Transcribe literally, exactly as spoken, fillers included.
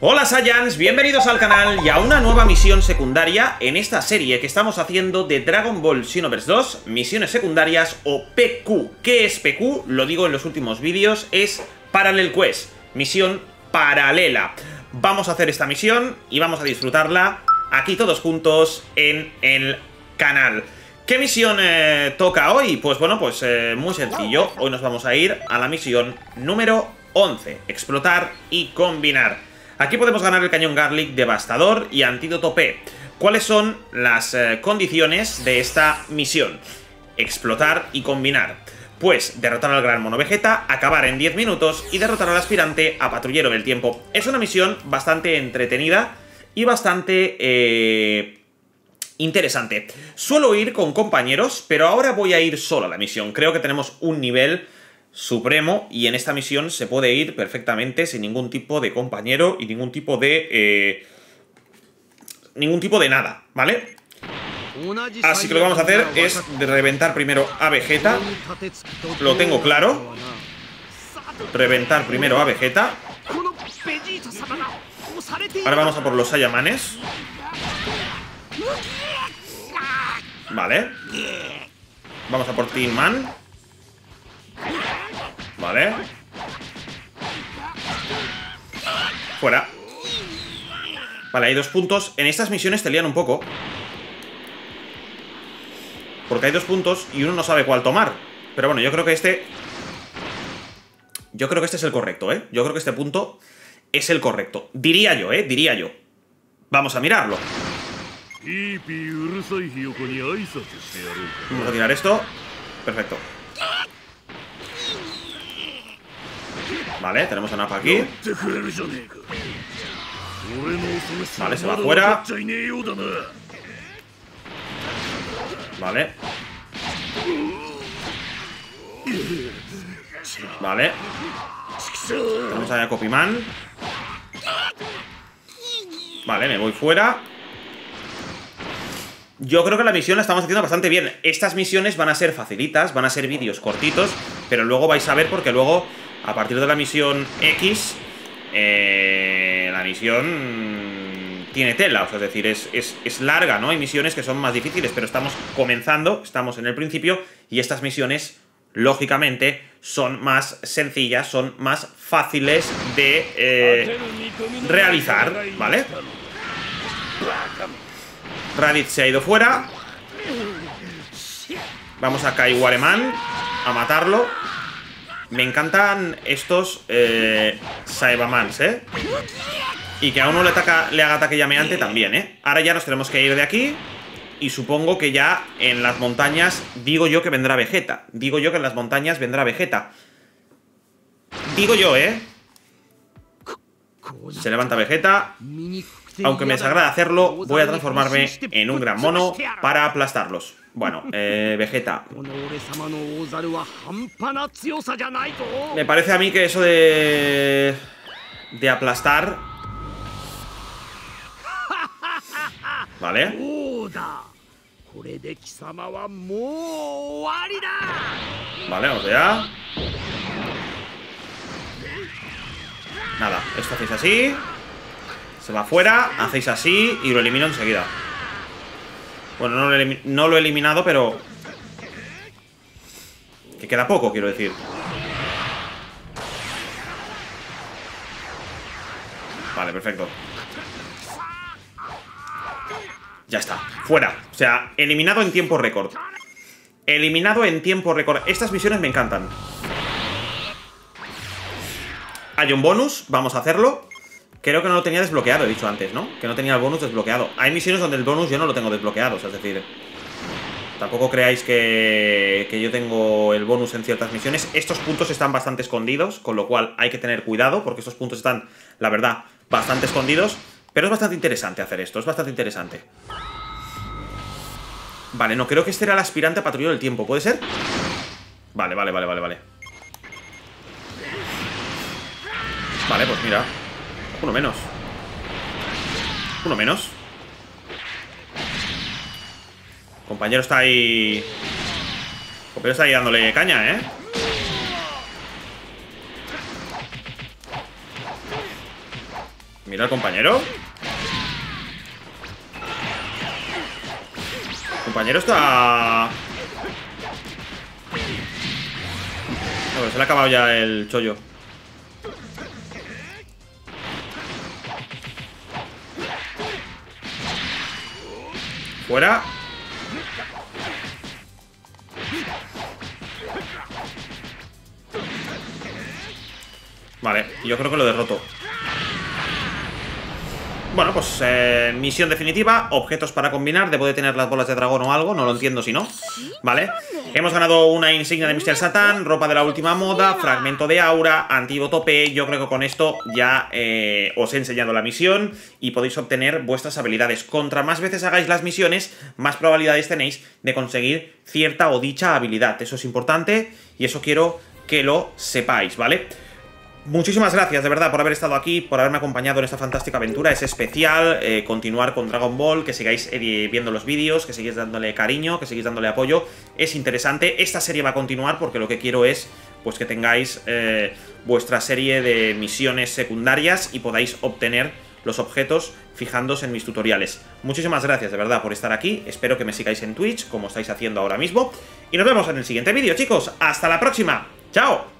Hola Saiyans, bienvenidos al canal y a una nueva misión secundaria en esta serie que estamos haciendo de Dragon Ball Xenoverse dos, misiones secundarias o P Q. ¿Qué es P Q? Lo digo en los últimos vídeos, es Parallel Quest, misión paralela. Vamos a hacer esta misión y vamos a disfrutarla aquí todos juntos en el canal. ¿Qué misión eh, toca hoy? Pues bueno, pues eh, muy sencillo. Hoy nos vamos a ir a la misión número once, explotar y combinar. Aquí podemos ganar el cañón Garlic devastador y antídoto P. ¿Cuáles son las eh, condiciones de esta misión? Explotar y combinar. Pues derrotar al gran mono Vegeta, acabar en diez minutos y derrotar al aspirante a patrullero del tiempo. Es una misión bastante entretenida y bastante eh, interesante. Suelo ir con compañeros, pero ahora voy a ir solo a la misión. Creo que tenemos un nivel supremo y en esta misión se puede ir perfectamente sin ningún tipo de compañero y ningún tipo de eh, ningún tipo de nada, ¿vale? Así que lo que vamos a hacer es reventar primero a Vegeta. Lo tengo claro. Reventar primero a Vegeta. Ahora vamos a por los Saiyamanes. Vale. Vamos a por Tin Man. Vale. Fuera. Vale, hay dos puntos. En estas misiones te lían un poco, porque hay dos puntos y uno no sabe cuál tomar. Pero bueno, yo creo que este Yo creo que este es el correcto, ¿eh? Yo creo que este punto es el correcto. Diría yo, ¿eh? Diría yo. Vamos a mirarlo. Vamos a tirar esto. Perfecto. Vale, tenemos a Nappa aquí. Vale, se va fuera. Vale. Vale. Tenemos a Copiman. Vale, me voy fuera. Yo creo que la misión la estamos haciendo bastante bien. Estas misiones van a ser facilitas, van a ser vídeos cortitos, pero luego vais a ver porque luego, a partir de la misión X, eh, la misión tiene tela, o sea, es decir, es, es, es larga, ¿no? Hay misiones que son más difíciles, pero estamos comenzando, estamos en el principio, y estas misiones, lógicamente, son más sencillas, son más fáciles de eh, realizar, ¿vale? Raditz se ha ido fuera. Vamos a Kaiwareman a matarlo. Me encantan estos eh, Saibamans, ¿eh? Y que a uno le, ataca, le haga ataque llameante también, ¿eh? Ahora ya nos tenemos que ir de aquí. Y supongo que ya en las montañas, digo yo que vendrá Vegeta. Digo yo que en las montañas vendrá Vegeta. Digo yo, ¿eh? Se levanta Vegeta. Aunque me desagrada hacerlo, voy a transformarme en un gran mono para aplastarlos. Bueno, eh, Vegeta. Me parece a mí que eso de... de aplastar... Vale. Vale, vamos allá. Nada, esto hacéis así. Se va fuera, hacéis así y lo elimino enseguida. Bueno, no lo, no lo he eliminado, pero... que queda poco, quiero decir. Vale, perfecto. Ya está, fuera. O sea, eliminado en tiempo récord. Eliminado en tiempo récord. Estas misiones me encantan. Hay un bonus, vamos a hacerlo. Creo que no lo tenía desbloqueado, he dicho antes, ¿no? Que no tenía el bonus desbloqueado. Hay misiones donde el bonus yo no lo tengo desbloqueado, o sea, es decir... tampoco creáis que, que yo tengo el bonus en ciertas misiones. Estos puntos están bastante escondidos, con lo cual hay que tener cuidado, porque estos puntos están, la verdad, bastante escondidos. Pero es bastante interesante hacer esto, es bastante interesante. Vale, no, creo que este era el aspirante a patrullero del tiempo, ¿puede ser? Vale, vale, vale, vale, vale. Vale, pues mira. Uno menos. Uno menos. Compañero está ahí. Compañero está ahí dándole caña, ¿eh? Mira al compañero. El compañero está... No, se le ha acabado ya el chollo. Fuera. Vale, yo creo que lo derroto. Bueno, pues eh, misión definitiva. Objetos para combinar. Debo de tener las bolas de dragón o algo. No lo entiendo si no. Vale. Hemos ganado una insignia de mister Satan, ropa de la última moda, fragmento de aura, antídoto P. Yo creo que con esto ya eh, os he enseñado la misión y podéis obtener vuestras habilidades. Contra más veces hagáis las misiones, más probabilidades tenéis de conseguir cierta o dicha habilidad. Eso es importante y eso quiero que lo sepáis, ¿vale? Muchísimas gracias, de verdad, por haber estado aquí, por haberme acompañado en esta fantástica aventura. Es especial eh, continuar con Dragon Ball, que sigáis eh, viendo los vídeos, que sigáis dándole cariño, que sigáis dándole apoyo. Es interesante. Esta serie va a continuar porque lo que quiero es pues que tengáis eh, vuestra serie de misiones secundarias y podáis obtener los objetos fijándose en mis tutoriales. Muchísimas gracias, de verdad, por estar aquí. Espero que me sigáis en Twitch, como estáis haciendo ahora mismo. Y nos vemos en el siguiente vídeo, chicos. ¡Hasta la próxima! ¡Chao!